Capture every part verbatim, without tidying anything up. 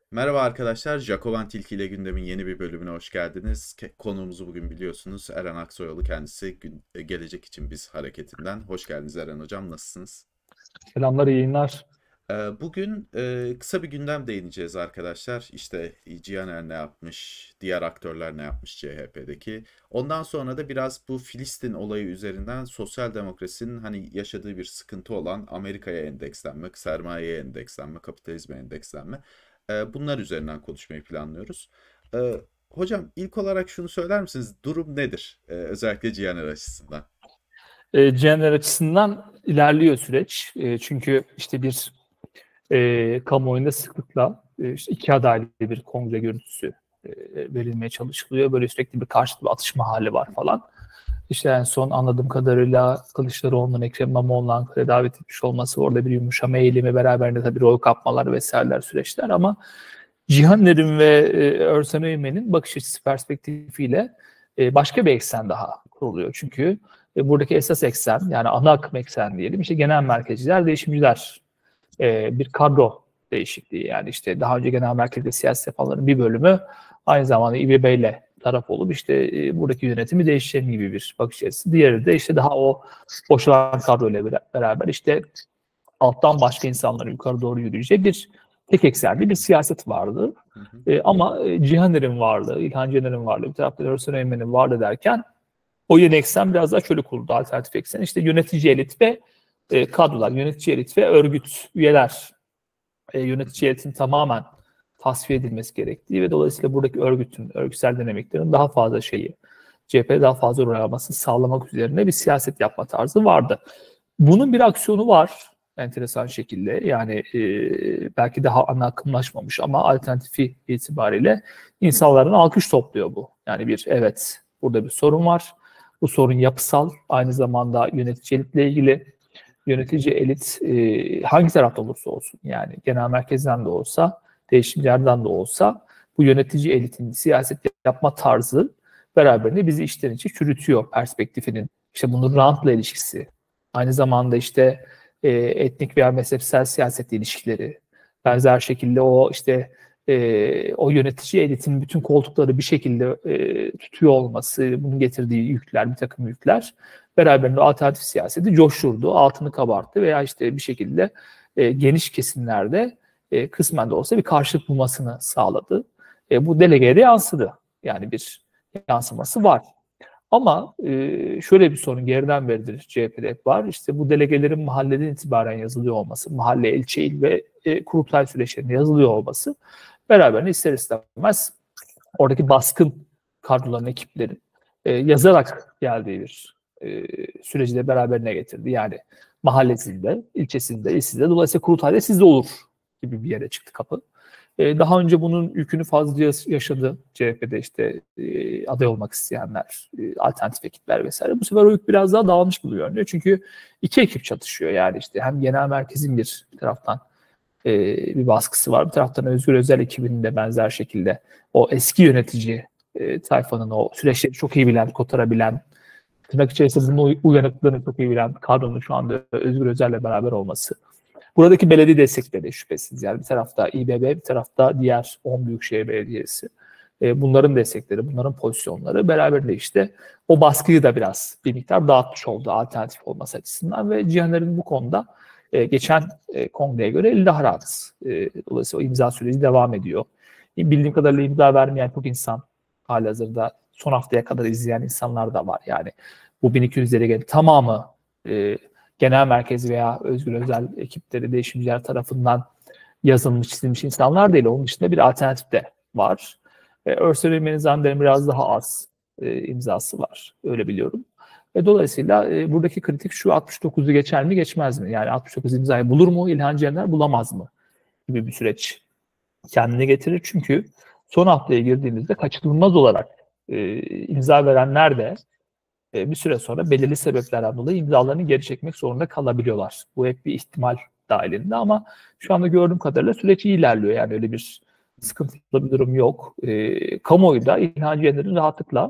Merhaba arkadaşlar, Jacoban Tilki ile gündemin yeni bir bölümüne hoş geldiniz. Ke- Konuğumuzu bugün biliyorsunuz. Eren Aksoyalı kendisi gün, e, Gelecek için Biz hareketinden. Hoş geldiniz Eren Hocam, nasılsınız? Selamlar, iyi yayınlar. Ee, Bugün e, kısa bir gündem değineceğiz arkadaşlar. İşte Cihaner ne yapmış, diğer aktörler ne yapmış C H P'deki. Ondan sonra da biraz bu Filistin olayı üzerinden sosyal demokrasinin hani yaşadığı bir sıkıntı olan Amerika'ya endekslenme, sermayeye endekslenme, kapitalizme endekslenme. e, Bunlar üzerinden konuşmayı planlıyoruz. Ee, Hocam ilk olarak şunu söyler misiniz? Durum nedir? Ee, Özellikle Cihaner açısından. E, Cener açısından ilerliyor süreç. E, çünkü işte bir e, kamuoyunda sıklıkla e, işte iki adaylı bir kongre görüntüsü e, verilmeye çalışılıyor. Böyle sürekli bir karşılıklı bir atışma hali var falan. İşte en son anladığım kadarıyla Kılıçdaroğlu'nun Ekrem İmamoğlu'nu Ankara'ya davet etmiş olması, orada bir yumuşama eğilimi beraberinde tabii rol kapmalar vesaireler süreçler ama Cihaner'in ve e, Örsen Öğmen'in bakış açısı perspektifiyle e, başka bir eksen daha kuruluyor. Çünkü e, buradaki esas eksen yani ana akım eksen diyelim işte genel merkezciler, değişimciler e, bir kadro değişikliği. Yani işte daha önce genel merkezde siyaset yapanların bir bölümü aynı zamanda İBB ile taraf olup işte e, buradaki yönetimi değiştiren gibi bir bakış açısı. Diğeri de işte daha o boşalan kadroyla beraber işte alttan başka insanların yukarı doğru yürüyeceği bir tek eksenli bir siyaset vardı. Hı hı. E, ama e, Cihaner'in varlığı, İlhan Cihaner'in varlığı, bir tarafta Hürsen Öğmen'in varlığı derken o yeni eksen biraz daha şöyle kuruldu, alternatif eksen. İşte yönetici elit ve e, kadrolar, yönetici elit ve örgüt üyeler, e, Hı hı. yönetici elitin tamamen tasfiye edilmesi gerektiği ve dolayısıyla buradaki örgütün, örgütsel dinamiklerin daha fazla şeyi, C H P'ye daha fazla rol almasını sağlamak üzerine bir siyaset yapma tarzı vardı. Bunun bir aksiyonu var enteresan şekilde. Yani e, belki daha ana akımlaşmamış ama alternatifi itibariyle insanların alkış topluyor bu. Yani bir evet burada bir sorun var. Bu sorun yapısal, aynı zamanda yönetici elitle ilgili. Yönetici elit e, hangi tarafta olursa olsun yani genel merkezden de olsa, değişimlerden de olsa bu yönetici elitin siyaset yapma tarzı beraberinde bizi içten içe çürütüyor perspektifinin. İşte bunun rantla ilişkisi, aynı zamanda işte e, etnik veya mezhepsel siyaset ilişkileri, benzer şekilde o işte e, o yönetici elitin bütün koltukları bir şekilde e, tutuyor olması, bunun getirdiği yükler, bir takım yükler beraberinde alternatif siyaseti coşturdu, altını kabarttı veya işte bir şekilde e, geniş kesimlerde e, kısmen de olsa bir karşılık bulmasını sağladı. E, bu delegeye de yansıdı. Yani bir yansıması var. Ama e, şöyle bir sorun geriden beridir C H P'de hep var. İşte bu delegelerin mahalleden itibaren yazılıyor olması, mahalle, ilçe, il ve e, kurultay süreçlerinde yazılıyor olması beraberinde ister istemez oradaki baskın kadroların, ekiplerin e, yazarak geldiği bir e, süreci de beraberine getirdi. Yani mahallesinde, ilçesinde, ilsizde, dolayısıyla kurultayda sizde olur gibi bir yere çıktı kapı. E, daha önce bunun yükünü fazla yaşadı C H P'de işte e, aday olmak isteyenler, e, alternatif ekipler vesaire. Bu sefer o yük biraz daha dağılmış gibi görünüyor. Çünkü iki ekip çatışıyor yani işte hem genel merkezin bir taraftan e, bir baskısı var. Bir taraftan Özgür Özel ekibinin de benzer şekilde o eski yönetici e, tayfanın o süreçleri çok iyi bilen, kotarabilen, tırnak içerisinde bunun uyanıklığını çok iyi bilen kadronun şu anda Özgür Özel'le beraber olması. Buradaki belediye destekleri şüphesiz. Yani bir tarafta İBB, bir tarafta diğer on büyükşehir belediyesi. E, bunların destekleri, bunların pozisyonları beraberinde işte o baskıyı da biraz bir miktar dağıtmış oldu alternatif olması açısından ve Cihaner'in bu konuda e, geçen e, kongreye göre eli daha rahat. E, dolayısıyla o imza süreci devam ediyor. E, bildiğim kadarıyla imza vermeyen çok insan halihazırda son haftaya kadar izleyen insanlar da var. Yani bu bin iki yüzlere gelen tamamı e, genel merkez veya Özgür Özel ekipleri, değişimciler tarafından yazılmış, çizilmiş insanlar değil. Onun dışında bir alternatif de var. E, Örsel Ürmen'in zannederim biraz daha az e, imzası var. Öyle biliyorum. E, dolayısıyla e, buradaki kritik şu altmış dokuzu geçer mi geçmez mi? Yani altmış dokuz imzayı bulur mu İlhan Cener bulamaz mı? Gibi bir süreç kendine getirir. Çünkü son haftaya girdiğimizde kaçınılmaz olarak e, imza verenler de e, bir süre sonra belirli sebeplerden dolayı imzalarını geri çekmek zorunda kalabiliyorlar. Bu hep bir ihtimal dahilinde ama şu anda gördüğüm kadarıyla süreç iyi ilerliyor. Yani öyle bir sıkıntılı bir durum yok. E, kamuoyu da İlhan Cener'in rahatlıkla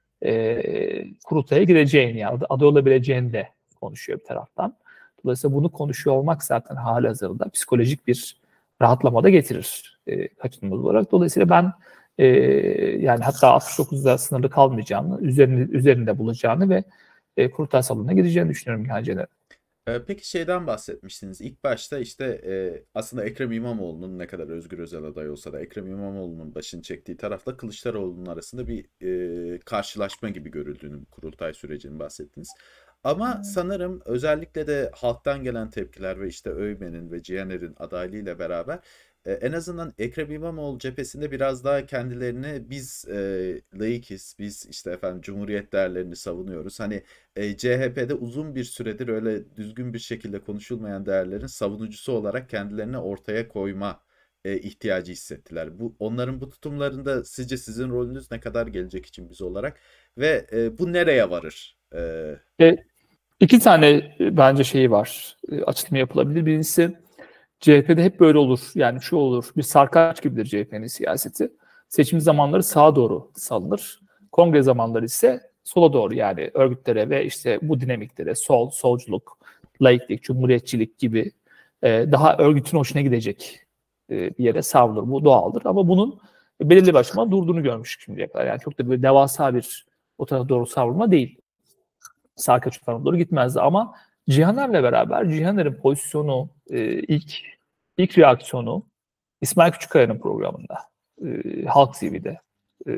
e, kurultaya gireceğini, yani aday olabileceğini de konuşuyor bir taraftan. Dolayısıyla bunu konuşuyor olmak zaten halihazırda psikolojik bir rahatlama da getirir e, kaçınılmaz olarak. Dolayısıyla ben e, yani hatta altmış dokuzda sınırlı kalmayacağını, üzerinde, üzerinde bulacağını ve e, kurultay salonuna gideceğini düşünüyorum İlhan Caner'in. Ee, Peki şeyden bahsetmiştiniz. İlk başta işte e, aslında Ekrem İmamoğlu'nun ne kadar Özgür Özel aday olsa da Ekrem İmamoğlu'nun başını çektiği tarafla Kılıçdaroğlu'nun arasında bir e, karşılaşma gibi görüldüğünü kurultay sürecini bahsettiniz. Ama sanırım özellikle de halktan gelen tepkiler ve işte Öymen'in ve Cihaner'in adaylığıyla beraber e, en azından Ekrem İmamoğlu cephesinde biraz daha kendilerini biz e, laikiz, biz işte efendim Cumhuriyet değerlerini savunuyoruz. Hani e, C H P'de uzun bir süredir öyle düzgün bir şekilde konuşulmayan değerlerin savunucusu olarak kendilerini ortaya koyma e, ihtiyacı hissettiler. Bu onların bu tutumlarında sizce sizin rolünüz ne kadar gelecek için biz olarak ve e, bu nereye varır? E, E, iki tane e, bence şeyi var. E, açıklama yapılabilir. Birincisi C H P'de hep böyle olur. Yani şu olur. Bir sarkaç gibidir C H P'nin siyaseti. Seçim zamanları sağa doğru salınır. Kongre zamanları ise sola doğru, yani örgütlere ve işte bu dinamiklere, sol, solculuk, laiklik, cumhuriyetçilik gibi e, daha örgütün hoşuna gidecek e, bir yere savrulur. Bu doğaldır ama bunun belirli bir aşamada durduğunu görmüştük şimdiye kadar. Yani çok da böyle devasa bir o tarafa doğru savrulma değil. Sarkaç o tarafa doğru gitmezdi ama Cihaner'le beraber Cihaner'in pozisyonu, e, ilk ilk reaksiyonu İsmail Küçükkaya'nın programında, e, Halk T V'de e,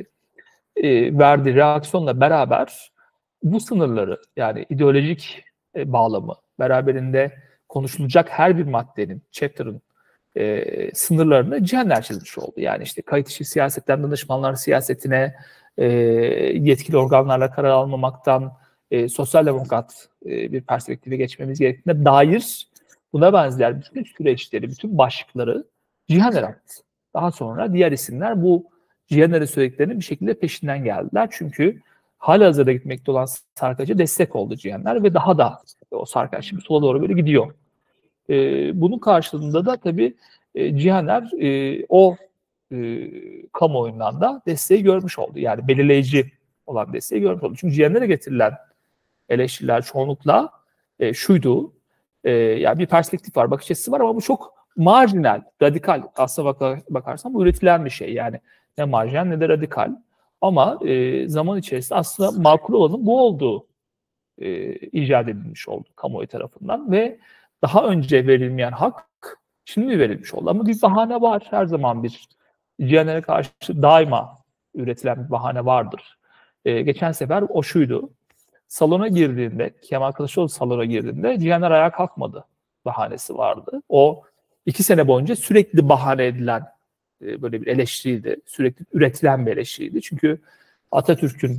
e, verdiği reaksiyonla beraber bu sınırları, yani ideolojik e, bağlamı, beraberinde konuşulacak her bir maddenin, chapter'ın e, sınırlarını Cihaner çizmiş oldu. Yani işte kayıt dışı siyasetten danışmanlar siyasetine, e, yetkili organlarla karar almamaktan, e, sosyal demokrat e, bir perspektife geçmemiz gerektiğine dair buna benzer bütün süreçleri, bütün başlıkları Cihaner attı. Daha sonra diğer isimler bu Cihaner'in söylediklerinin bir şekilde peşinden geldiler. Çünkü halihazırda gitmekte olan Sarkaç'a destek oldu Cihaner ve daha da o Sarkaç şimdi sola doğru böyle gidiyor. E, bunun karşılığında da tabii e, Cihaner e, o e, kamuoyundan da desteği görmüş oldu. Yani belirleyici olan desteği görmüş oldu. Çünkü Cihaner'e getirilen eleştiriler çoğunlukla e, şuydu. E, yani bir perspektif var, bakış açısı var ama bu çok marjinal, radikal. Aslına bak bakarsan bu üretilen bir şey. Yani ne marjinal ne de radikal. Ama e, zaman içerisinde aslında makul olanın bu olduğu e, icat edilmiş oldu kamuoyu tarafından ve daha önce verilmeyen hak şimdi verilmiş oldu. Ama bir bahane var. Her zaman bir Cihaner'e karşı daima üretilen bir bahane vardır. E, geçen sefer o şuydu. Salona girdiğinde, Kemal Kılıçdaroğlu salona girdiğinde Cihaner ayağa kalkmadı bahanesi vardı. O iki sene boyunca sürekli bahane edilen e, böyle bir eleştiriydi. Sürekli üretilen bir eleştiriydi. Çünkü Atatürk'ün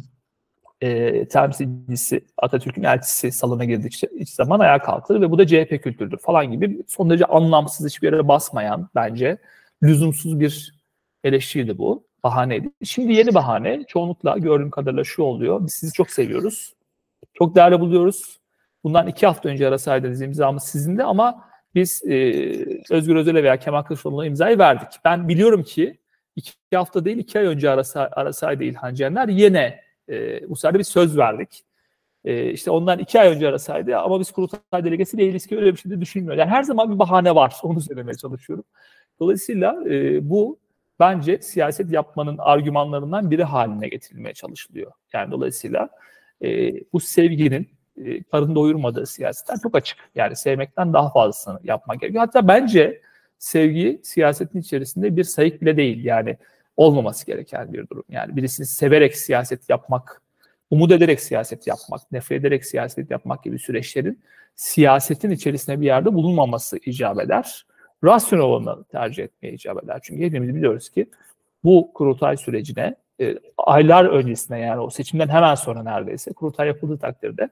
e, temsilcisi, Atatürk'ün elçisi salona girdikçe hiç zaman ayağa kalkır ve bu da C H P kültürüdür falan gibi son derece anlamsız, hiçbir yere basmayan, bence lüzumsuz bir eleştiriydi bu. Bahaneydi. Şimdi yeni bahane çoğunlukla gördüğüm kadarıyla şu oluyor. Biz sizi çok seviyoruz. Çok değerli buluyoruz. Bundan iki hafta önce arasaydınız imzamız sizinde ama biz e, Özgür Özel'e veya Kemal Kılıçdaroğlu'na imzayı verdik. Ben biliyorum ki iki hafta değil iki ay önce arasa, arasaydı İlhan Caner yine e, bu sefer bir söz verdik. E, işte ondan iki ay önce arasaydı ama biz kurultay delegesi değiliz ki öyle bir şey de düşünmüyor. Yani her zaman bir bahane var. Onu söylemeye çalışıyorum. Dolayısıyla e, bu bence siyaset yapmanın argümanlarından biri haline getirilmeye çalışılıyor. Yani dolayısıyla e, bu sevginin e, karın doyurmadığı siyasetten çok açık. Yani sevmekten daha fazlasını yapmak gerekiyor. Hatta bence sevgi siyasetin içerisinde bir sayık bile değil. Yani olmaması gereken bir durum. Yani birisini severek siyaset yapmak, umut ederek siyaset yapmak, nefret ederek siyaset yapmak gibi süreçlerin siyasetin içerisinde bir yerde bulunmaması icap eder. Rasyonel olanı tercih etmeye icap eder. Çünkü hepimiz biliyoruz ki bu kurultay sürecine e, aylar öncesinde, yani o seçimden hemen sonra neredeyse kurultay yapıldığı takdirde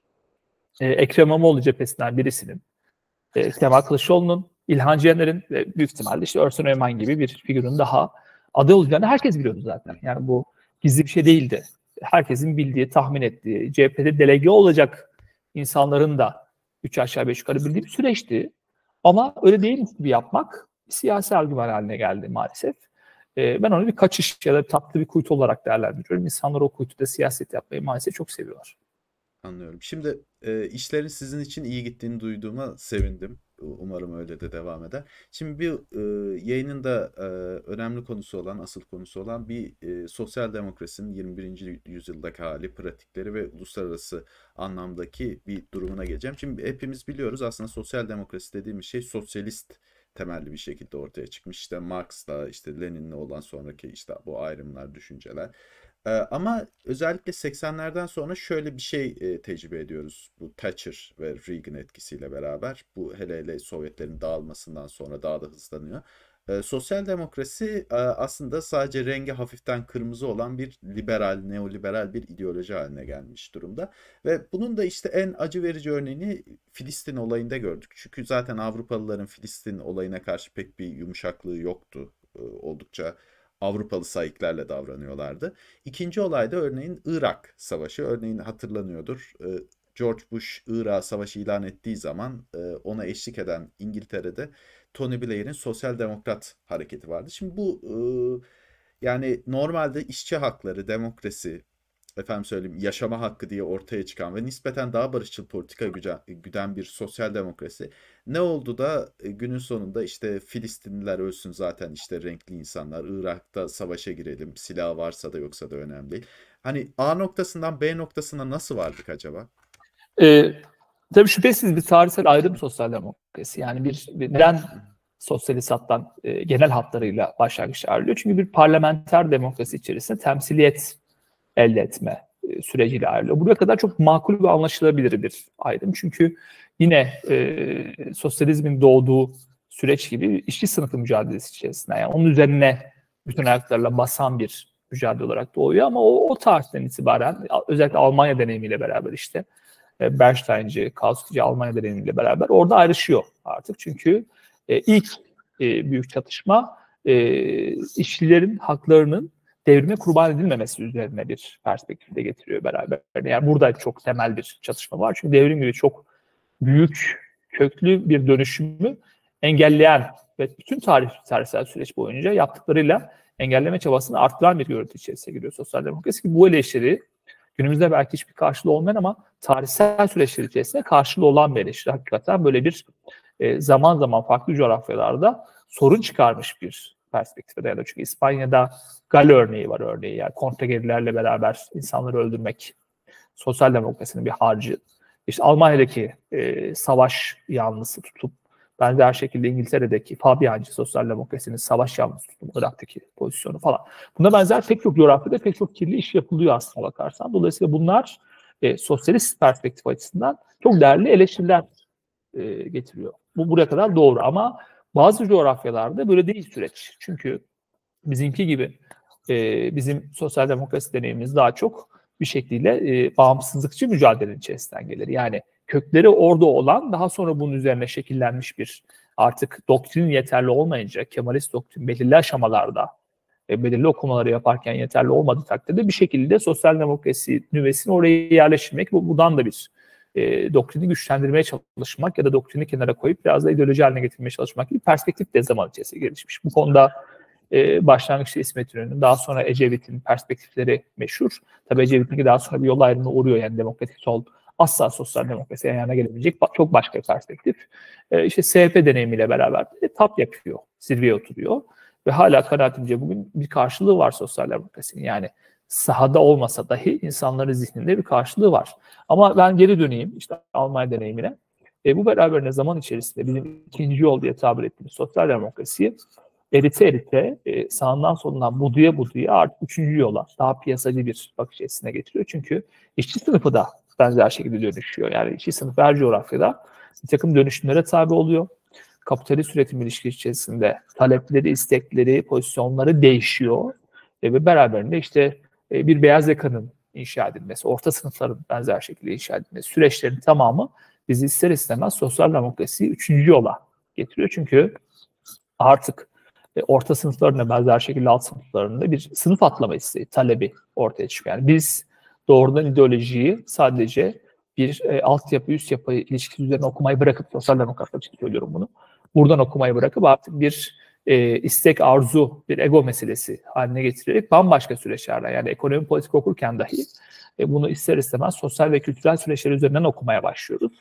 e, Ekrem İmamoğlu cephesinden birisinin, e, Kemal Kılıçdaroğlu'nun, İlhan Caner'in ve büyük ihtimalle işte Örsen Öğmen gibi bir figürün daha aday olacağını herkes biliyordu zaten. Yani bu gizli bir şey değildi. Herkesin bildiği, tahmin ettiği, C H P'de delege olacak insanların da üç aşağı beş yukarı bildiği bir süreçti. Ama öyle değilmiş gibi yapmak siyasi argüman haline geldi maalesef. E, ben onu bir kaçış ya da tatlı bir kuytu olarak değerlendiriyorum. İnsanlar o kuytuda siyaset yapmayı maalesef çok seviyorlar. Anlıyorum. Şimdi e, işlerin sizin için iyi gittiğini duyduğuma sevindim. Umarım öyle de devam eder. Şimdi bir e, yayının da e, önemli konusu olan, asıl konusu olan bir e, sosyal demokrasinin yirmi birinci yüzyıldaki hali, pratikleri ve uluslararası anlamdaki bir durumuna geleceğim. Şimdi hepimiz biliyoruz aslında sosyal demokrasi dediğimiz şey sosyalist temelli bir şekilde ortaya çıkmış. İşte Marx'la, işte Lenin'le olan sonraki işte bu ayrımlar, düşünceler. Ee, ama özellikle seksenlerden sonra şöyle bir şey e, tecrübe ediyoruz. Bu Thatcher ve Reagan etkisiyle beraber. Bu hele hele Sovyetlerin dağılmasından sonra daha da hızlanıyor. Ee, sosyal demokrasi e, aslında sadece rengi hafiften kırmızı olan bir liberal, neoliberal bir ideoloji haline gelmiş durumda. Ve bunun da işte en acı verici örneğini Filistin olayında gördük. Çünkü zaten Avrupalıların Filistin olayına karşı pek bir yumuşaklığı yoktu. Ee, oldukça Avrupalı saiklerle davranıyorlardı. İkinci olay da örneğin Irak Savaşı. Örneğin hatırlanıyordur. Ee, George Bush Irak Savaşı ilan ettiği zaman e, ona eşlik eden İngiltere'de Tony Blair'in Sosyal Demokrat hareketi vardı. Şimdi bu e, yani normalde işçi hakları, demokrasi, efendim söyleyeyim yaşama hakkı diye ortaya çıkan ve nispeten daha barışçıl politika güden bir sosyal demokrasi. Ne oldu da e, günün sonunda işte Filistinliler ölsün zaten işte renkli insanlar, Irak'ta savaşa girelim, silah varsa da yoksa da önemli değil. Hani A noktasından B noktasına nasıl vardık acaba? Ee, tabii şüphesiz bir tarihsel ayrım sosyal demokrasi. Yani bir, bir neden sosyalist hattan e, genel hatlarıyla başlangıç ayrılıyor? Çünkü bir parlamenter demokrasi içerisinde temsiliyet elde etme e, süreciyle ayrılıyor. Buraya kadar çok makul ve anlaşılabilir bir ayrım. Çünkü yine e, sosyalizmin doğduğu süreç gibi işçi sınıfı mücadelesi içerisinde, yani onun üzerine bütün ayaklarla basan bir mücadele olarak doğuyor ama o, o tarihten itibaren özellikle Almanya deneyimiyle beraber işte Bernstein'ci, Kautsky'ci Almanya deneyimiyle beraber orada ayrışıyor artık. Çünkü e, ilk e, büyük çatışma e, işçilerin haklarının devrime kurban edilmemesi üzerine bir perspektifte getiriyor beraber. Yani burada çok temel bir çatışma var. Çünkü devrim gibi çok büyük, köklü bir dönüşümü engelleyen ve bütün tarih, tarihsel süreç boyunca yaptıklarıyla engelleme çabasını arttıran bir görüntü içerisine giriyor sosyal demokrasi. Ki bu eleştiri günümüzde belki hiçbir karşılığı olmayan ama tarihsel süreçler içerisinde karşılığı olan bir eleştiri. Hakikaten böyle bir e, zaman zaman farklı coğrafyalarda sorun çıkarmış bir perspektife dayanıyor. Çünkü İspanya'da Gal örneği var örneği. Yani kontrgerilerle beraber insanları öldürmek sosyal demokrasinin bir harcı. İşte Almanya'daki e, savaş yanlısı tutup benzer şekilde İngiltere'deki Fabiancı sosyal demokrasinin savaş yanlısı tutup Irak'taki pozisyonu falan. Buna benzer pek çok coğrafyada pek çok kirli iş yapılıyor aslına bakarsan. Dolayısıyla bunlar e, sosyalist perspektif açısından çok değerli eleştiriler e, getiriyor. Bu buraya kadar doğru ama bazı coğrafyalarda böyle değil süreç. Çünkü bizimki gibi e, bizim sosyal demokrasi deneyimimiz daha çok bir şekilde e, bağımsızlıkçı mücadelenin içerisinden gelir. Yani kökleri orada olan, daha sonra bunun üzerine şekillenmiş bir artık doktrin yeterli olmayınca, Kemalist doktrin belirli aşamalarda e, belirli okumaları yaparken yeterli olmadığı takdirde bir şekilde sosyal demokrasi nüvesini oraya yerleştirmek, bu buradan da bir e, doktrini güçlendirmeye çalışmak ya da doktrini kenara koyup biraz da ideoloji haline getirmeye çalışmak gibi perspektif de zaman içerisinde gelişmiş. Bu konuda e, başlangıçta İsmet İnönü'nün, daha sonra Ecevit'in perspektifleri meşhur. Tabii Ecevit'in daha sonra bir yol ayrımına uğruyor, yani demokratik sol asla sosyal demokrasi ayağına gelebilecek çok başka bir perspektif. E, işte S H P deneyimiyle beraber de tap yapıyor, zirveye oturuyor. Ve hala kanaatimce bugün bir karşılığı var sosyal demokrasinin. Yani sahada olmasa dahi insanların zihninde bir karşılığı var. Ama ben geri döneyim işte Almanya deneyimine. E, bu beraberinde zaman içerisinde bizim ikinci yol diye tabir ettiğimiz sosyal demokrasiyi erite erite e, sağından solundan buduya buduya artık üçüncü yola, daha piyasacı bir bakış açısına getiriyor. Çünkü işçi sınıfı da benzer şekilde dönüşüyor. Yani işçi sınıfı her coğrafyada bir takım dönüşümlere tabi oluyor. Kapitalist üretim ilişkisi içerisinde talepleri, istekleri, pozisyonları değişiyor. E, ve beraberinde işte e, bir beyaz yakanın inşa edilmesi, orta sınıfların benzer şekilde inşa edilmesi, süreçlerin tamamı bizi ister istemez sosyal demokrasiyi üçüncü yola getiriyor. Çünkü artık e, orta sınıflarına benzer şekilde alt sınıflarında bir sınıf atlama isteği, talebi ortaya çıkıyor. Yani biz doğrudan ideolojiyi sadece bir e, altyapı, üst yapı ilişkisi üzerine okumayı bırakıp, sosyal demokratlar için söylüyorum bunu, buradan okumayı bırakıp artık bir e, istek, arzu, bir ego meselesi haline getirerek bambaşka süreçlerden, yani ekonomi politik okurken dahi e, bunu ister istemez sosyal ve kültürel süreçler üzerinden okumaya başlıyoruz.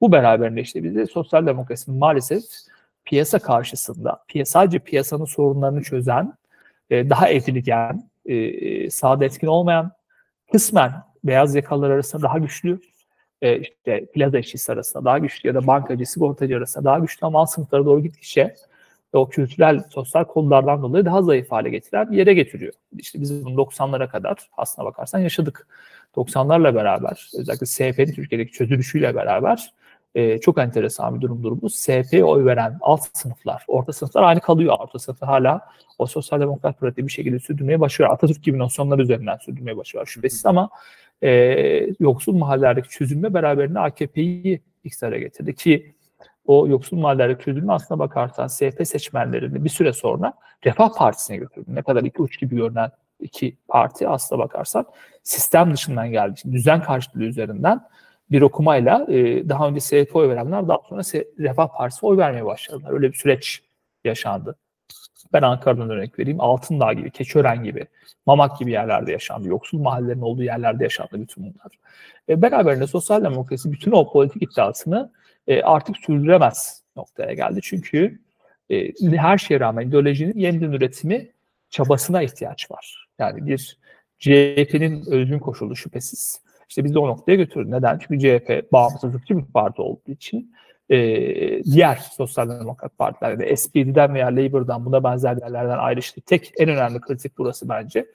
Bu beraberinde işte bize sosyal demokrasinin maalesef piyasa karşısında, piy- sadece piyasanın sorunlarını çözen, e, daha edilgen, e, sahada etkin olmayan, kısmen beyaz yakalılar arasında daha güçlü, e, işte plaza işçisi arasında daha güçlü ya da bankacı, sigortacı arasında daha güçlü ama alt sınıflara doğru gittikçe o kültürel, sosyal konulardan dolayı daha zayıf hale getiren bir yere getiriyor. İşte biz bunu doksanlara kadar aslına bakarsan yaşadık. doksanlarla beraber, özellikle S H P'nin Türkiye'deki çözülüşüyle beraber e, çok enteresan bir durumdur bu. S H P'ye oy veren alt sınıflar, orta sınıflar aynı kalıyor. Orta sınıflar hala o sosyal demokrat pratiği bir şekilde sürdürmeye başlıyor. Atatürk gibi nosyonlar üzerinden sürdürmeye başlıyor şüphesiz ama e, yoksul mahallelerdeki çözülme beraberinde A K P'yi iktidara getirdi ki o yoksul mahallelerdeki çözülme aslına bakarsan S H P seçmenlerini bir süre sonra Refah Partisi'ne götürdü. Ne kadar iki uç gibi görünen iki parti aslına bakarsan sistem dışından geldiği için düzen karşılığı üzerinden bir okumayla e, daha önce S H P oy verenler daha sonra Refah Partisi oy vermeye başladılar. Öyle bir süreç yaşandı. Ben Ankara'dan örnek vereyim. Altındağ gibi, Keçiören gibi, Mamak gibi yerlerde yaşandı. Yoksul mahallelerin olduğu yerlerde yaşandı bütün bunlar. E, beraberinde sosyal demokrasi bütün o politik iddiasını e, artık sürdüremez noktaya geldi. Çünkü e, her şeye rağmen ideolojinin yeniden üretimi çabasına ihtiyaç var. Yani bir C H P'nin özgün koşulu şüphesiz. İşte bizi o noktaya götürdü. Neden? Çünkü C H P bağımsızlıkçı bir parti olduğu için e, diğer sosyal demokrat partilerde S P D'den veya Labour'dan buna benzer yerlerden ayrıştı. Tek en önemli kritik burası bence.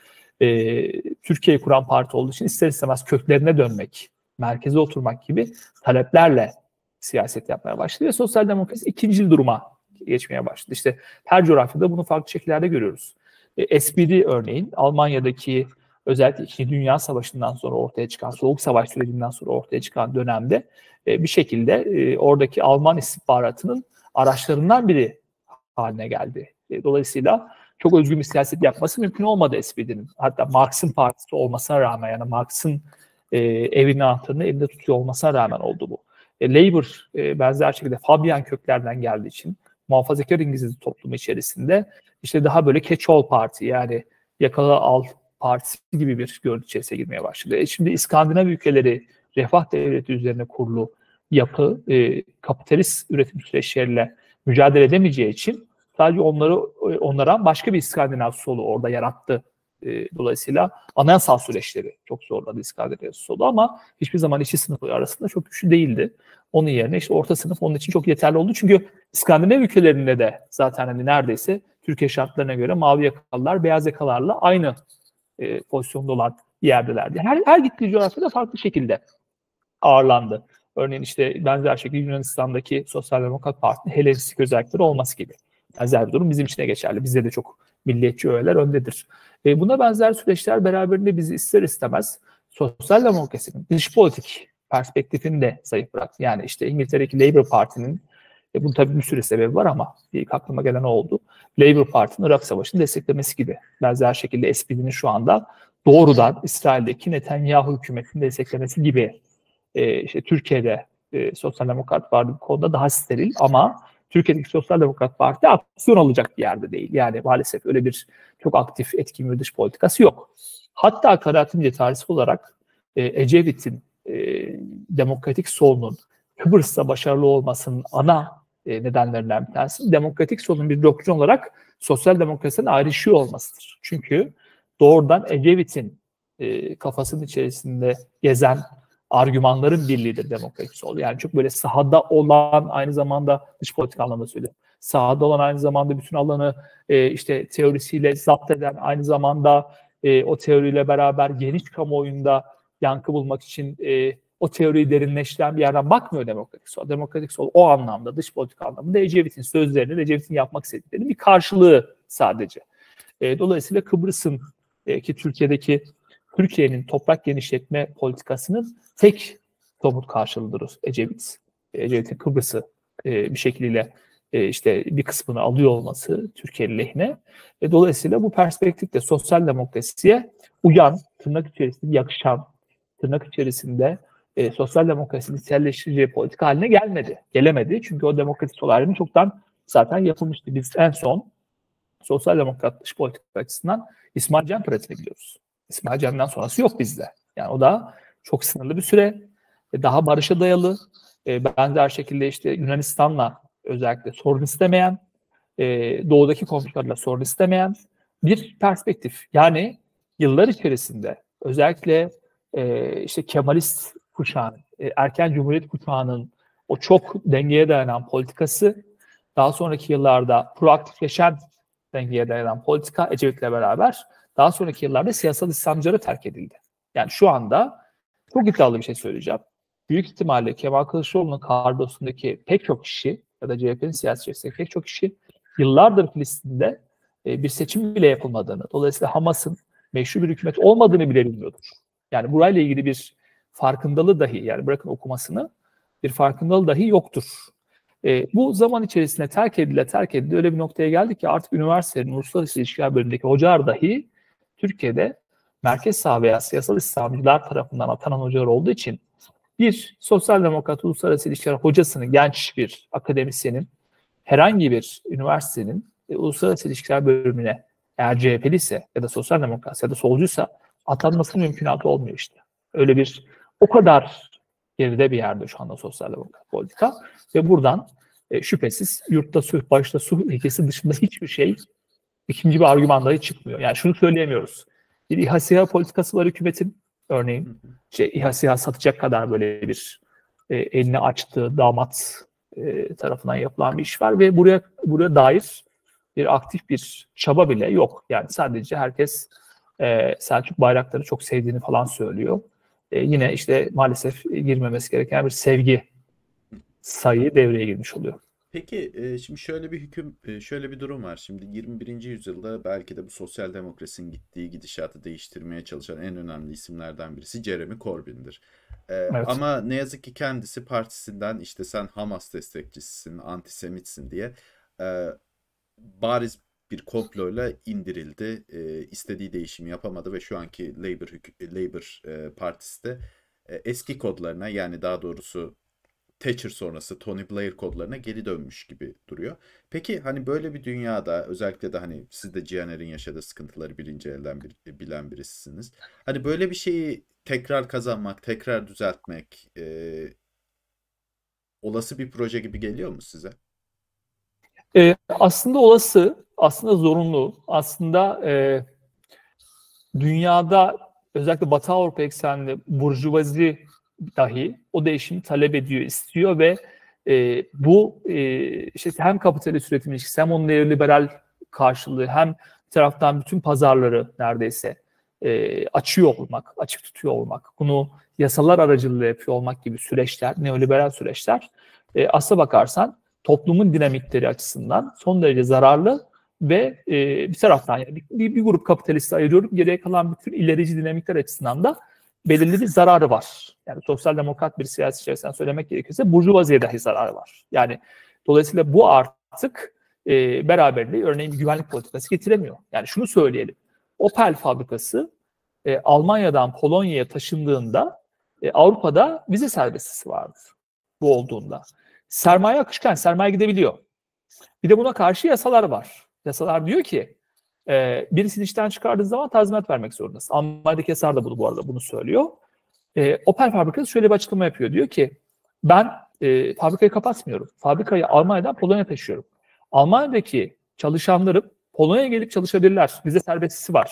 E, Türkiye'yi kuran parti olduğu için ister istemez köklerine dönmek, merkeze oturmak gibi taleplerle siyaset yapmaya başladı ve sosyal demokrasi ikinci duruma geçmeye başladı. İşte her coğrafyada bunu farklı şekillerde görüyoruz. E, S P D örneğin Almanya'daki özellikle İkinci Dünya Savaşı'ndan sonra ortaya çıkan, Soğuk Savaş sürecinden sonra ortaya çıkan dönemde e, bir şekilde e, oradaki Alman istihbaratının araçlarından biri haline geldi. E, dolayısıyla çok özgün bir siyaset yapması mümkün olmadı S P D'nin. Hatta Marx'ın partisi olmasına rağmen, yani Marx'ın e, evinin anahtarını elinde tutuyor olmasına rağmen oldu bu. E, Labour e, benzer şekilde Fabian köklerden geldiği için muhafazakar İngiliz toplumu içerisinde işte daha böyle catch-all parti, yani yakala al partisi gibi bir görüntü içerisine girmeye başladı. E şimdi İskandinav ülkeleri refah devleti üzerine kurulu yapı e, kapitalist üretim süreçleriyle mücadele edemeyeceği için sadece onları onlara başka bir İskandinav solu orada yarattı. E, dolayısıyla anayasal süreçleri çok zorladı İskandinav solu ama hiçbir zaman işçi sınıfı arasında çok güçlü değildi. Onun yerine işte orta sınıf onun için çok yeterli oldu. Çünkü İskandinav ülkelerinde de zaten hani neredeyse Türkiye şartlarına göre mavi yakalılar beyaz yakalarla aynı e, pozisyonda olan yerdelerdi. Her, her gittiği coğrafyada farklı şekilde ağırlandı. Örneğin işte benzer şekilde Yunanistan'daki Sosyal Demokrat Parti'nin Helenistik özellikleri olması gibi. Benzer bir durum bizim için de geçerli. Bizde de çok milliyetçi öğeler öndedir. E, buna benzer süreçler beraberinde bizi ister istemez sosyal demokrasinin dış politik perspektifini de zayıf bıraktı. Yani işte İngiltere'deki Labour Parti'nin, e, bunun tabii bir sürü sebebi var ama ilk aklıma gelen oldu. Labour Parti'nin Irak Savaşı'nı desteklemesi gibi. Benzer şekilde S P D'nin şu anda doğrudan İsrail'deki Netanyahu hükümetini desteklemesi gibi. E, işte Türkiye'de e, Sosyal Demokrat Parti bu konuda daha steril ama Türkiye'deki Sosyal Demokrat Parti aksiyon alacak bir yerde değil. Yani maalesef öyle bir çok aktif etkin bir dış politikası yok. Hatta kanaatimce tarihsel olarak e, Ecevit'in e, demokratik solunun Kıbrıs'ta başarılı olmasının ana e, nedenlerinden bir tanesi demokratik solun bir doktrin olarak sosyal demokrasiden ayrışıyor olmasıdır. Çünkü doğrudan Ecevit'in e, kafasının içerisinde gezen argümanların birliğidir demokratik sol. Yani çok böyle sahada olan, aynı zamanda dış politik anlamda söylüyorum, sahada olan, aynı zamanda bütün alanı e, işte teorisiyle zapt eden, aynı zamanda e, o teoriyle beraber geniş kamuoyunda yankı bulmak için e, o teoriyi derinleştiren bir yerden bakmıyor demokratik sol. Demokratik sol o anlamda, dış politik anlamda Ecevit'in sözlerini, Ecevit'in yapmak istediklerinin bir karşılığı sadece. E, dolayısıyla Kıbrıs'ın e, ki Türkiye'deki Türkiye'nin toprak genişletme politikasının tek somut karşılığıdır Ecevit. Ecevit'in Kıbrıs'ı e, bir şekliyle e, işte bir kısmını alıyor olması Türkiye'nin lehine. E, dolayısıyla bu perspektifte sosyal demokrasiye uyan, tırnak içerisinde yakışan, tırnak içerisinde e, sosyal demokrasinin içselleştireceği politika haline gelmedi. Gelemedi. Çünkü o demokrasi sol ayrımı çoktan zaten yapılmıştı. Biz en son sosyal demokrat dış politika açısından İsmail Cem pratiğini biliyoruz. İsmail Cem'den sonrası yok bizde. Yani o da çok sınırlı bir süre, daha barışa dayalı, e, benzer şekilde işte Yunanistan'la özellikle sorun istemeyen, e, doğudaki komşularla sorun istemeyen bir perspektif. Yani yıllar içerisinde özellikle e, işte Kemalist kuşağın, e, erken Cumhuriyet kuşağının o çok dengeye dayanan politikası, daha sonraki yıllarda proaktifleşen dengeye dayanan politika Ecevit'le beraber daha sonraki yıllarda siyasal İslamcılara terk edildi. Yani şu anda çok iddialı bir şey söyleyeceğim. Büyük ihtimalle Kemal Kılıçdaroğlu'nun kadrosundaki pek çok kişi ya da C H P'nin siyasi içerisindeki pek çok kişi yıllardır Filistin'de e, bir seçim bile yapılmadığını, dolayısıyla Hamas'ın meşru bir hükümet olmadığını bile bilmiyordur. Yani burayla ilgili bir farkındalığı dahi, yani bırakın okumasını, bir farkındalığı dahi yoktur. E, bu zaman içerisinde terk edile terk edile öyle bir noktaya geldik ki artık üniversitelerin uluslararası ilişkiler bölümündeki hocalar dahi Türkiye'de merkez sağ veya siyasal İslamcılar tarafından atanan hocalar olduğu için bir sosyal demokrat uluslararası ilişkiler hocasını, genç bir akademisyenin herhangi bir üniversitenin e, uluslararası ilişkiler bölümüne eğer C H P'li ise ya da sosyal demokrat ya da solcuysa atanması mümkünatı olmuyor işte. Öyle bir o kadar geride bir yerde şu anda sosyal demokrat politika ve buradan e, şüphesiz yurtta sulh, başta sulh ilkesi dışında hiçbir şey, ikinci bir argüman dahi çıkmıyor. Yani şunu söyleyemiyoruz. Bir İHA SİHA politikası var hükümetin, örneğin şey, İHA SİHA satacak kadar böyle bir e, elini açtığı damat e, tarafından yapılan bir iş var ve buraya buraya dair bir aktif bir çaba bile yok. Yani sadece herkes e, Selçuk Bayraktar'ı çok sevdiğini falan söylüyor. E, yine işte maalesef girmemesi gereken bir sevgi sayı devreye girmiş oluyor. Peki e, şimdi şöyle bir hüküm, e, şöyle bir durum var. Şimdi yirmi birinci yüzyılda belki de bu sosyal demokrasinin gittiği gidişatı değiştirmeye çalışan en önemli isimlerden birisi Jeremy Corbyn'dir. E, Evet. ama ne yazık ki kendisi partisinden işte sen Hamas destekçisisin, antisemitsin diye e, bariz bir komployla indirildi. E, istediği değişimi yapamadı ve şu anki Labour, hükü- Labour e, partisi de e, eski kodlarına, yani daha doğrusu Thatcher sonrası Tony Blair kodlarına geri dönmüş gibi duruyor. Peki hani böyle bir dünyada, özellikle de hani siz de Cihaner'in yaşadığı sıkıntıları birinci elden bir, bilen birisiniz. Hani böyle bir şeyi tekrar kazanmak, tekrar düzeltmek e, olası bir proje gibi geliyor mu size? E, aslında olası, aslında zorunlu, aslında e, dünyada özellikle Batı Avrupa eksenli burjuvazi dahi o değişimi talep ediyor, istiyor ve e, bu e, işte hem kapitalist üretim ilişkisi hem onun neoliberal karşılığı hem bir taraftan bütün pazarları neredeyse e, açıyor olmak, açık tutuyor olmak, bunu yasalar aracılığıyla yapıyor olmak gibi süreçler, neoliberal süreçler e, aslına bakarsan toplumun dinamikleri açısından son derece zararlı ve e, bir taraftan yani bir, bir grup kapitalisti ayırıyorum, geriye kalan bütün ilerici dinamikler açısından da belirli bir zararı var. Yani sosyal demokrat bir siyasi içerisinden söylemek gerekirse burjuvaziye dahi zararı var. Yani dolayısıyla bu artık e, beraberinde örneğin bir güvenlik politikası getiremiyor. Yani şunu söyleyelim. Opel fabrikası e, Almanya'dan Polonya'ya taşındığında e, Avrupa'da vize serbestisi vardı. Bu olduğunda. Sermaye akışkan, sermaye gidebiliyor. Bir de buna karşı yasalar var. Yasalar diyor ki e, birisini işten çıkardığı zaman tazminat vermek zorundasın. Almanya'daki yasalar da bunu bu arada bunu söylüyor. E, Opel fabrikası şöyle bir açıklama yapıyor. Diyor ki ben e, fabrikayı kapatmıyorum. Fabrikayı Almanya'dan Polonya'ya taşıyorum. Almanya'daki çalışanlarım Polonya'ya gelip çalışabilirler. Vize serbestisi var.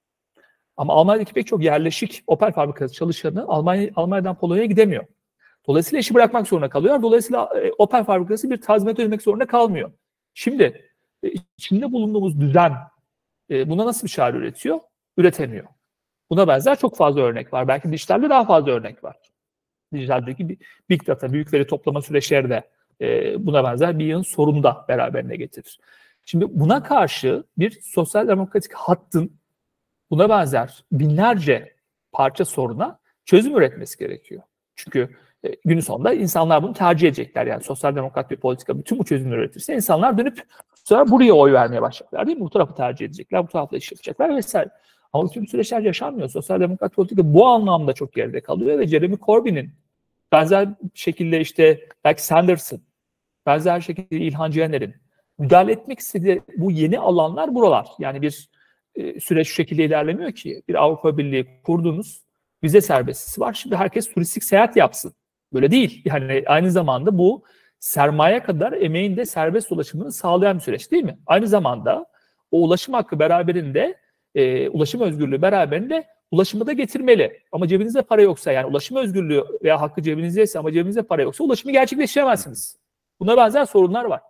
Ama Almanya'daki pek çok yerleşik Opel fabrikası çalışanı Almanya, Almanya'dan Polonya'ya gidemiyor. Dolayısıyla işi bırakmak zorunda kalıyor. Dolayısıyla e, Opel fabrikası bir tazminat ödemek zorunda kalmıyor. Şimdi e, içinde bulunduğumuz düzen e, buna nasıl bir çare üretiyor? Üretemiyor. Buna benzer çok fazla örnek var. Belki dijitalde daha fazla örnek var. Dijitaldeki big data, büyük veri toplama süreçleri de e, buna benzer bir yığın sorunu da beraberine getirir. Şimdi buna karşı bir sosyal demokratik hattın buna benzer binlerce parça soruna çözüm üretmesi gerekiyor. Çünkü e, günün sonunda insanlar bunu tercih edecekler. Yani sosyal demokrat bir politika bütün bu çözümleri üretirse insanlar dönüp sonra buraya oy vermeye başlayacaklar değil mi? Bu tarafı tercih edecekler, bu tarafta iş yapacaklar vesaire. Ama tüm süreçler yaşanmıyor. Sosyal demokrat politika bu anlamda çok geride kalıyor ve Jeremy Corbyn'in benzer şekilde işte belki Sanders'ın, benzer şekilde İlhan Cihaner'in müdahale etmek istediği bu yeni alanlar buralar. Yani bir e, süreç şu şekilde ilerlemiyor ki. Bir Avrupa Birliği kurdunuz, vize serbestisi var. Şimdi herkes turistik seyahat yapsın. Böyle değil. Yani aynı zamanda bu sermaye kadar emeğin de serbest ulaşımını sağlayan bir süreç değil mi? Aynı zamanda o ulaşım hakkı beraberinde, e, ulaşım özgürlüğü beraberinde ulaşımı da getirmeli. Ama cebinizde para yoksa, yani ulaşım özgürlüğü veya hakkı cebinizdeyse ama cebinizde para yoksa ulaşımı gerçekleştiremezsiniz. Buna benzer sorunlar var.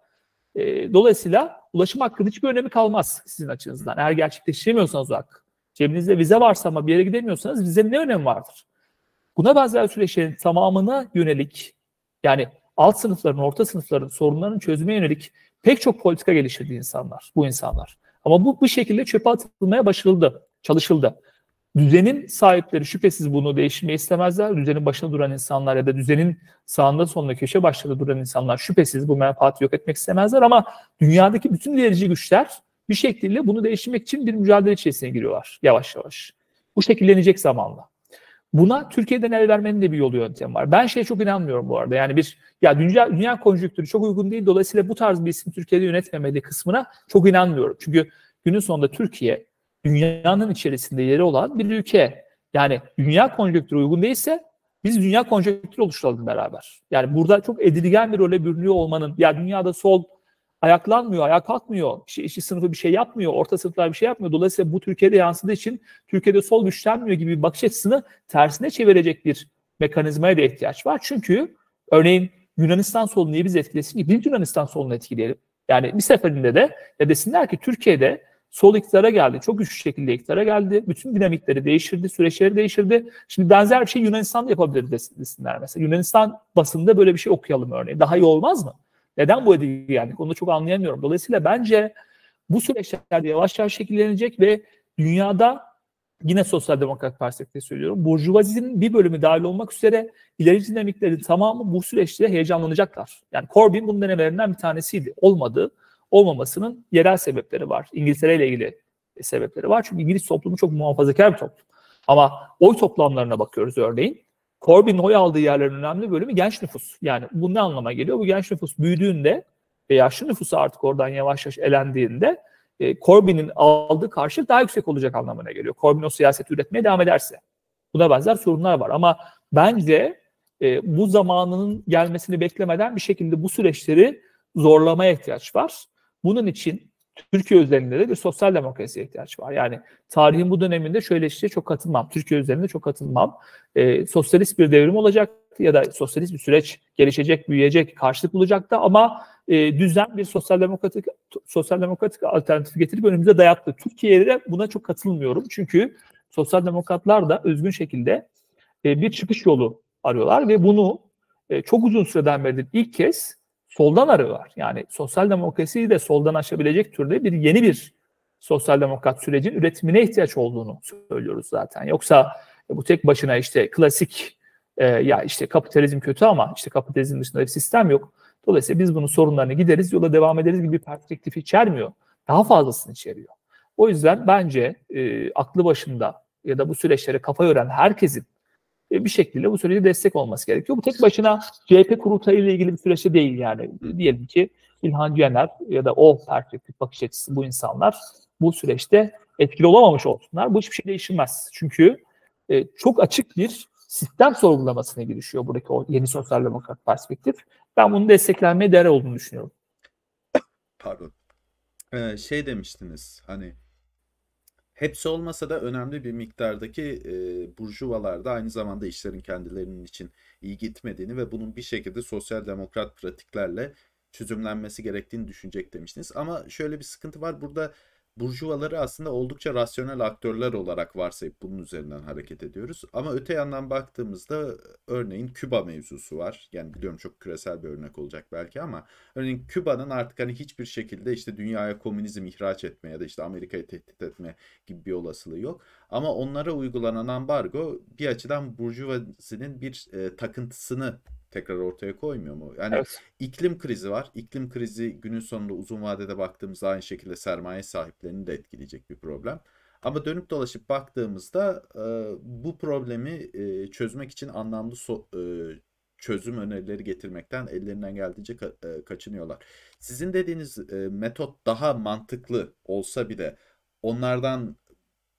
E, dolayısıyla ulaşım hakkının hiçbir önemi kalmaz sizin açınızdan. Eğer gerçekleştiremiyorsanız o hakkı. Cebinizde vize varsa ama bir yere gidemiyorsanız vizenin ne önemi vardır? Buna benzer süreçlerin tamamına yönelik, yani alt sınıfların, orta sınıfların sorunlarını çözmeye yönelik pek çok politika geliştirdi insanlar, bu insanlar. Ama bu bu şekilde çöpe atılmaya başarıldı, çalışıldı. Düzenin sahipleri şüphesiz bunu değiştirmeyi istemezler. Düzenin başında duran insanlar ya da düzenin sağında solunda köşe başında duran insanlar şüphesiz bu menfaati yok etmek istemezler, ama dünyadaki bütün ilerici güçler bir şekilde bunu değiştirmek için bir mücadele içerisine giriyorlar yavaş yavaş. Bu şekillenecek zamanla. Buna Türkiye'den el vermenin de bir yolu yöntemi var. Ben şeye çok inanmıyorum bu arada. Yani bir ya dünya dünya konjonktürü çok uygun değil. Dolayısıyla bu tarz bir isim Türkiye'de yönetmemeli kısmına çok inanmıyorum. Çünkü günün sonunda Türkiye dünyanın içerisinde yeri olan bir ülke. Yani dünya konjonktürü uygun değilse biz dünya konjonktürü oluşturalım beraber. Yani burada çok edilgen bir role bürünüyor olmanın, ya dünyada sol ayaklanmıyor, ayağa kalkmıyor, işçi, işçi sınıfı bir şey yapmıyor, orta sınıflar bir şey yapmıyor. Dolayısıyla bu Türkiye'de yansıdığı için Türkiye'de sol güçlenmiyor gibi bir bakış açısını tersine çevirecek bir mekanizmaya da ihtiyaç var. Çünkü örneğin Yunanistan solu niye bizi etkilesin ki? Biz Yunanistan solunu etkileyelim. Yani bir seferinde de ya desinler ki Türkiye'de sol iktidara geldi. Çok güçlü şekilde iktidara geldi. Bütün dinamikleri değiştirdi, süreçleri değiştirdi. Şimdi benzer bir şey Yunanistan'da yapabilir desinler mesela. Yunanistan basında böyle bir şey okuyalım örneğin. Daha iyi olmaz mı? Neden bu edilgenlik? Onu çok anlayamıyorum. Dolayısıyla bence bu süreçler yavaş yavaş şekillenecek ve dünyada, yine Sosyal Demokrat perspektifte söylüyorum, burjuvazinin bir bölümü dahil olmak üzere ileri dinamiklerin tamamı bu süreçte heyecanlanacaklar. Yani Corbyn bunun denemelerinden bir tanesiydi. Olmadı. Olmamasının yerel sebepleri var. İngiltere ile ilgili sebepleri var. Çünkü İngiliz toplumu çok muhafazakar bir toplum. Ama oy toplamlarına bakıyoruz örneğin. Corbyn'in oy aldığı yerlerin önemli bölümü genç nüfus. Yani bu ne anlama geliyor? Bu genç nüfus büyüdüğünde ve yaşlı nüfusu artık oradan yavaş yavaş elendiğinde e, Corbyn'in aldığı karşılık daha yüksek olacak anlamına geliyor. Corbyn o siyaseti üretmeye devam ederse. Buna benzer sorunlar var. Ama bence e, bu zamanının gelmesini beklemeden bir şekilde bu süreçleri zorlamaya ihtiyaç var. Bunun için Türkiye üzerinde de bir sosyal demokrasiye ihtiyaç var. Yani tarihin bu döneminde şöyle işte çok katılmam. Türkiye üzerinde çok katılmam. E, sosyalist bir devrim olacak ya da sosyalist bir süreç gelişecek, büyüyecek, karşılık bulacaktı ama e, düzen bir sosyal demokratik sosyal demokratik alternatif getirip önümüze dayattı. Türkiye'de buna çok katılmıyorum. Çünkü sosyal demokratlar da özgün şekilde e, bir çıkış yolu arıyorlar ve bunu e, çok uzun süreden beri ilk kez soldan arıyorlar. Yani sosyal demokrasiyi de soldan aşabilecek türde bir yeni bir sosyal demokrat sürecin üretimine ihtiyaç olduğunu söylüyoruz zaten. Yoksa e, bu tek başına işte klasik e, ya işte kapitalizm kötü ama işte kapitalizm dışında bir sistem yok. Dolayısıyla biz bunun sorunlarını gideriz, yola devam ederiz gibi bir perspektif içermiyor. Daha fazlasını içeriyor. O yüzden bence e, aklı başında ya da bu süreçlere kafa yoran herkesin e, bir şekilde bu sürece destek olması gerekiyor. Bu tek başına C H P kurultayı ile ilgili bir süreçte değil yani. Diyelim ki İlhan Güyener ya da o perspektif bakış açısı bu insanlar bu süreçte etkili olamamış olsunlar. Bu hiçbir şey değişmez. Çünkü e, çok açık bir sistem sorgulamasına girişiyor buradaki o yeni sosyal demokrat perspektif. Ben bunun desteklenmeye değer olduğunu düşünüyorum. Pardon. Ee, şey demiştiniz hani hepsi olmasa da önemli bir miktardaki e, burjuvalar da aynı zamanda işlerin kendilerinin için iyi gitmediğini ve bunun bir şekilde sosyal demokrat pratiklerle çözümlenmesi gerektiğini düşünecek demiştiniz. Ama şöyle bir sıkıntı var. Burada burjuvaları aslında oldukça rasyonel aktörler olarak varsayıp bunun üzerinden hareket ediyoruz. Ama öte yandan baktığımızda örneğin Küba mevzusu var. Yani biliyorum çok küresel bir örnek olacak belki ama örneğin Küba'nın artık hani hiçbir şekilde işte dünyaya komünizm ihraç etme ya da işte Amerika'yı tehdit etme gibi bir olasılığı yok. Ama onlara uygulanan ambargo bir açıdan burjuvazinin bir e, takıntısını tekrar ortaya koymuyor mu? Yani Evet. iklim krizi var. İklim krizi günün sonunda uzun vadede baktığımızda aynı şekilde sermaye sahiplerini de etkileyecek bir problem. Ama dönüp dolaşıp baktığımızda e, bu problemi e, çözmek için anlamlı so- e, çözüm önerileri getirmekten ellerinden geldiğince ka- e, kaçınıyorlar. Sizin dediğiniz e, metot daha mantıklı olsa bile onlardan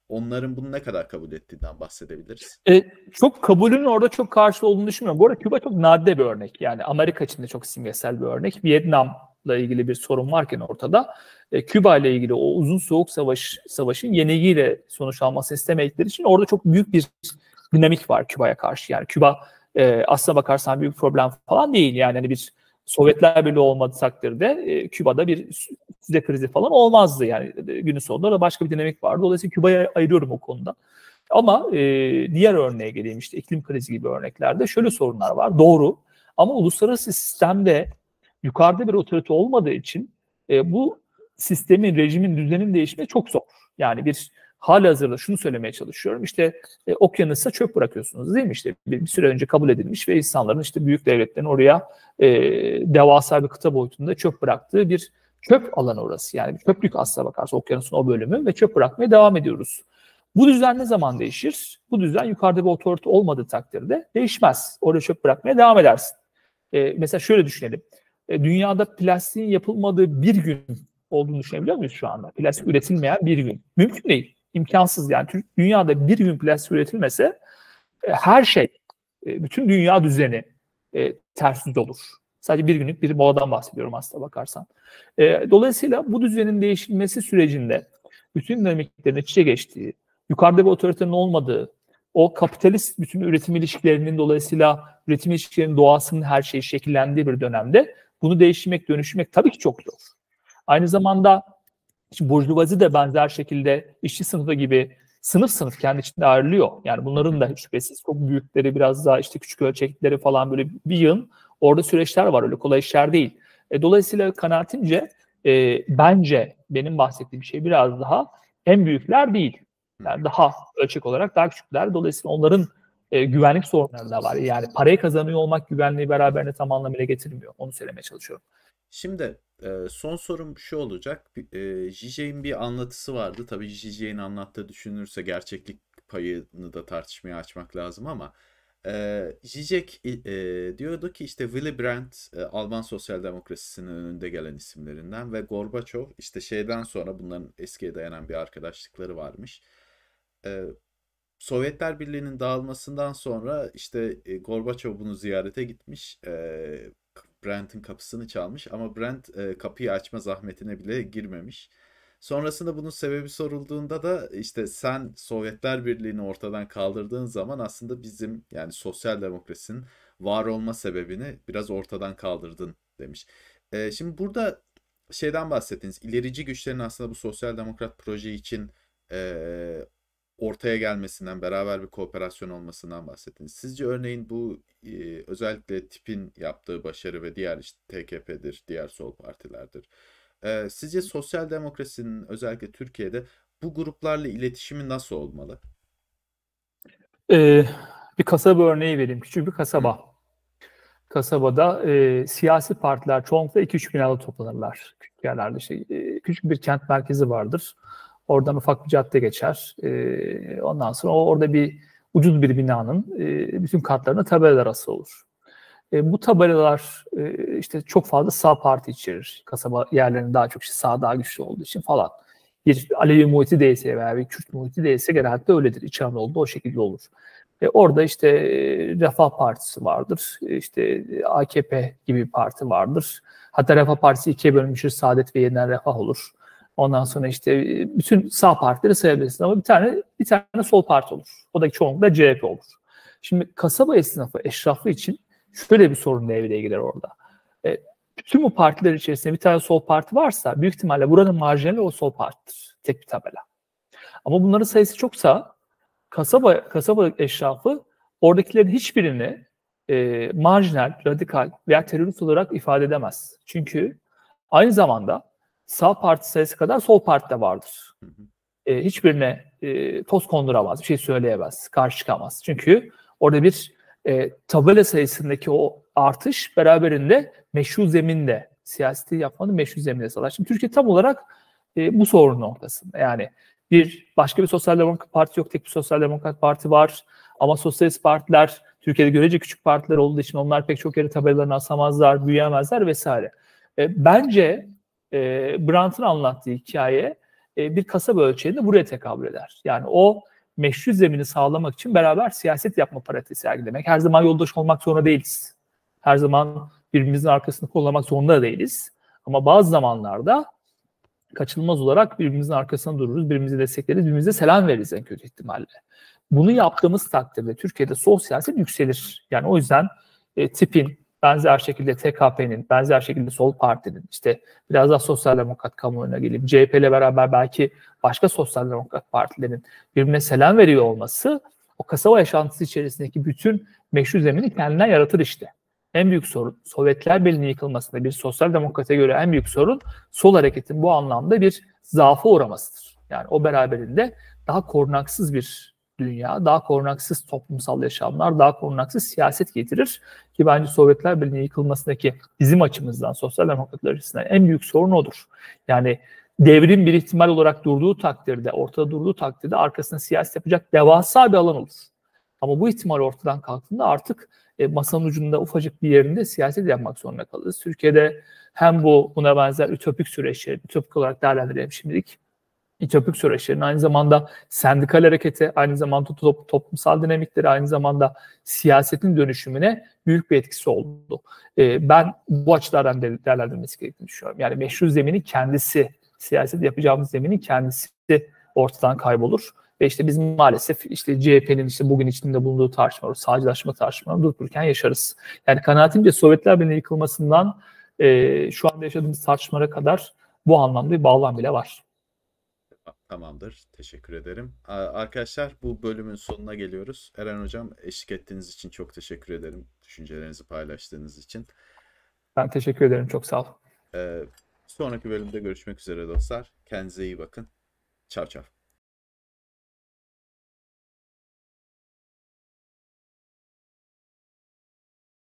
onların bunu ne kadar kabul ettiğinden bahsedebiliriz. E, çok kabulünün orada çok karşılığı olduğunu düşünmüyorum. Bu arada Küba çok nadide bir örnek. Yani Amerika için de çok simgesel bir örnek. Vietnam'la ilgili bir sorun varken ortada e, Küba ile ilgili o uzun soğuk savaş savaşın yenilgiyle sonuçlanmasını istemedikleri için orada çok büyük bir dinamik var Küba'ya karşı. Yani Küba e, aslına bakarsan büyük problem falan değil. Yani hani bir Sovyetler Birliği olmadığı takdirde e, Küba'da bir füze krizi falan olmazdı. Yani e, günün sonunda da başka bir dinamik vardı. Dolayısıyla Küba'ya ayırıyorum o konuda. Ama e, diğer örneğe geleyim, işte iklim krizi gibi örneklerde şöyle sorunlar var. Doğru. Ama uluslararası sistemde yukarıda bir otorite olmadığı için e, bu sistemin, rejimin, düzenin değişmesi çok zor. Yani bir halihazırda şunu söylemeye çalışıyorum. İşte e, okyanusa çöp bırakıyorsunuz değil mi? İşte bir, bir süre önce kabul edilmiş ve insanların, işte büyük devletlerin oraya e, devasa bir kıta boyutunda çöp bıraktığı bir çöp alanı orası. Yani bir çöplük aslına bakarsa okyanusun o bölümü ve çöp bırakmaya devam ediyoruz. Bu düzen ne zaman değişir? Bu düzen yukarıda bir otorite olmadığı takdirde değişmez. Oraya çöp bırakmaya devam edersin. E, mesela şöyle düşünelim. E, dünyada plastiğin yapılmadığı bir gün olduğunu düşünebiliyor muyuz şu anda? Plastik üretilmeyen bir gün. Mümkün değil. İmkansız yani. Dünyada bir gün plastik üretilmese e, her şey, e, bütün dünya düzeni e, ters yüz olur. Sadece bir günlük bir moladan bahsediyorum aslına bakarsan. E, dolayısıyla bu düzenin değişilmesi sürecinde bütün dinamiklerin iç içe geçtiği, yukarıda bir otoritenin olmadığı, o kapitalist bütün üretim ilişkilerinin, dolayısıyla üretim ilişkilerinin doğasının her şeyi şekillendiği bir dönemde bunu değiştirmek, dönüştürmek tabii ki çok zor. Aynı zamanda burjuvazi de benzer şekilde işçi sınıfı gibi sınıf sınıf kendi içinde ayrılıyor. Yani bunların da şüphesiz çok büyükleri, biraz daha işte küçük ölçekleri falan, böyle bir yığın orada süreçler var. Öyle kolay işler değil. E, dolayısıyla kanaatimce e, bence benim bahsettiğim şey biraz daha en büyükler değil. Yani daha ölçek olarak daha küçükler. Dolayısıyla onların e, güvenlik sorunları da var. Yani parayı kazanıyor olmak güvenliği beraberinde tam anlamıyla getirmiyor. Onu söylemeye çalışıyorum. Şimdi son sorum şu olacak. Zizek'in bir anlatısı vardı. Tabii Zizek'in anlattığı düşünülürse gerçeklik payını da tartışmaya açmak lazım ama Zizek diyordu ki işte Willy Brandt Alman sosyal demokrasisinin önünde gelen isimlerinden ve Gorbaçov işte şeyden sonra, bunların eskiye dayanan bir arkadaşlıkları varmış. Sovyetler Birliği'nin dağılmasından sonra işte Gorbaçov bunu ziyarete gitmiş. Brandt'in kapısını çalmış ama Brandt e, kapıyı açma zahmetine bile girmemiş. Sonrasında bunun sebebi sorulduğunda da işte sen Sovyetler Birliği'ni ortadan kaldırdığın zaman aslında bizim, yani sosyal demokrasinin var olma sebebini biraz ortadan kaldırdın demiş. E, şimdi burada şeyden bahsettiniz. İlerici güçlerin aslında bu sosyal demokrat proje için e, ortaya gelmesinden, beraber bir kooperasyon olmasından bahsettiniz. Sizce örneğin bu e, özellikle tipin yaptığı başarı ve diğer işte T K P'dir, diğer sol partilerdir. E, sizce sosyal demokrasinin özellikle Türkiye'de bu gruplarla iletişimi nasıl olmalı? Ee, bir kasaba örneği vereyim. Küçük bir kasaba. Hı. Kasabada e, siyasi partiler çoğunlukla iki üç binada toplanırlar. Küçük yerlerde şey, e, küçük bir kent merkezi vardır. Oradan ufak bir cadde geçer. E, ondan sonra orada bir ucuz bir binanın e, bütün katlarına tabelalar asılı olur. E, bu tabelalar e, işte çok fazla sağ parti içerir. Kasaba yerlerinin daha çok işte sağ daha güçlü olduğu için falan. Bir Alevi muhiti değilse veya bir Kürt muhiti değilse genelde öyledir. İç Anadolu'da o şekilde olur. E, orada işte e, Refah Partisi vardır. E, işte A K P gibi bir parti vardır. Hatta Refah Partisi ikiye bölünmüştür. Saadet ve Yeniden Refah olur. Ondan sonra işte bütün sağ partileri sayabilirsiniz ama bir tane bir tane sol parti olur. O da çoğunlukla C H P olur. Şimdi kasaba esnafı, eşrafı için şöyle bir sorun devreye girer orada. E, bütün bu partiler içerisinde bir tane sol parti varsa büyük ihtimalle buranın marjinali o sol partidir. Tek bir tabela. Ama bunların sayısı çoksa kasaba kasaba eşrafı oradakilerin hiçbirini e, marjinal, radikal veya terörist olarak ifade edemez. Çünkü aynı zamanda sağ parti sayısı kadar sol parti de vardır. E, hiçbirine e, toz konduramaz, bir şey söyleyemez, karşı çıkamaz. Çünkü orada bir e, tabela sayısındaki o artış beraberinde meşru zeminde, siyaseti yapmanın meşru zeminde sağlar. Şimdi Türkiye tam olarak e, bu sorunun ortasında. Yani bir başka bir sosyal demokrat parti yok, tek bir sosyal demokrat parti var. Ama sosyalist partiler Türkiye'de görece küçük partiler olduğu için onlar pek çok yere tabelalarını asamazlar, büyüyemezler vesaire. E, bence e, Brandt'ın anlattığı hikaye e, bir kasaba ölçeğinde buraya tekabül eder. Yani o meşru zemini sağlamak için beraber siyaset yapma pratiği sergilemek. Her zaman yoldaş olmak zorunda değiliz. Her zaman birbirimizin arkasını kollamak zorunda da değiliz. Ama bazı zamanlarda kaçınılmaz olarak birbirimizin arkasında dururuz, birbirimizi destekleriz, birbirimize selam veririz en kötü ihtimalle. Bunu yaptığımız takdirde Türkiye'de sol siyaset yükselir. Yani o yüzden e, tipin, benzer şekilde T K P'nin, benzer şekilde Sol Parti'nin, işte biraz daha sosyal demokrat kamuoyuna gelip C H P ile beraber belki başka sosyal demokrat partilerin birbirine selam veriyor olması o kasaba yaşantısı içerisindeki bütün meşru zemini kendinden yaratır işte. En büyük sorun Sovyetler Birliği'nin yıkılmasında bir sosyal demokrata göre en büyük sorun sol hareketin bu anlamda bir zaafa uğramasıdır. Yani o beraberinde daha korunaksız bir dünya, daha korunaksız toplumsal yaşamlar, daha korunaksız siyaset getirir. Ki bence Sovyetler Birliği'nin yıkılmasındaki bizim açımızdan, sosyal demokratlar açısından en büyük sorun odur. Yani devrim bir ihtimal olarak durduğu takdirde, ortada durduğu takdirde arkasında siyaset yapacak devasa bir alan olur. Ama bu ihtimal ortadan kalktığında artık e, masanın ucunda ufacık bir yerinde siyaset yapmak zorunda kalırız. Türkiye'de hem bu buna benzer ütopik süreçleri, ütopik olarak değerlendirelim şimdilik, ütopik süreçlerin aynı zamanda sendikal harekete, aynı zamanda top, toplumsal dinamikleri, aynı zamanda siyasetin dönüşümüne büyük bir etkisi oldu. E, ben bu açılardan de, değerlendirmesi gerektiğini düşünüyorum. Yani meşru zemini kendisi, siyaset yapacağımız zeminin kendisi ortadan kaybolur. Ve işte biz maalesef işte C H P'nin işte bugün içinde bulunduğu tartışmaları, sağcılaşma tartışmalarını durup dururken yaşarız. Yani kanaatimce Sovyetler Birliği'nin yıkılmasından e, şu anda yaşadığımız tartışmalara kadar bu anlamda bir bağlam bile var. Tamamdır. Teşekkür ederim. Arkadaşlar bu bölümün sonuna geliyoruz. Eren Hocam eşlik ettiğiniz için çok teşekkür ederim. Düşüncelerinizi paylaştığınız için. Ben teşekkür ederim. Çok sağ olun. Ee, sonraki bölümde görüşmek üzere dostlar. Kendinize iyi bakın. Çav çav.